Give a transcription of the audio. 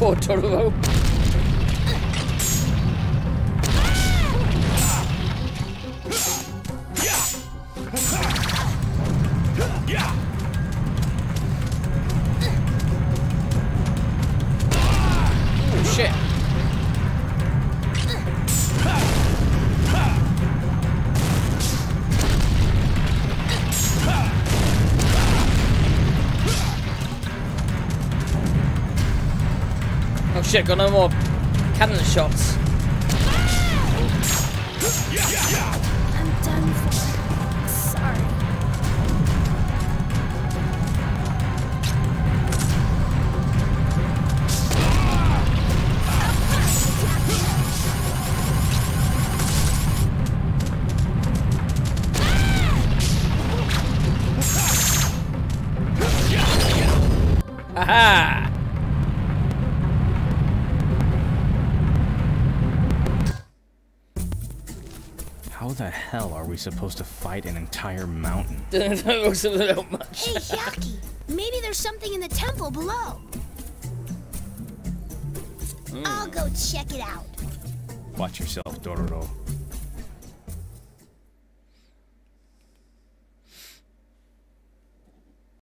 Poor Dororo. Oh shit. Oh shit, got no more cannon shots. I'm done for. Sorry. Aha! How the hell are we supposed to fight an entire mountain? That looks a little much. Hey, Hyaki, maybe there's something in the temple below. I'll go check it out. Watch yourself, Dororo.